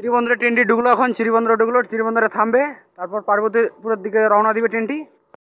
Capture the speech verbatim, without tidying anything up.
শ্রীবন্দরে ট্রেনটি ঢুকলো, এখন শ্রীবন্দরে ঢুকলো, শ্রীবন্দরে থামবে, তারপর পার্বতীপুরের দিকে রওনা দিবে ট্রেনটি।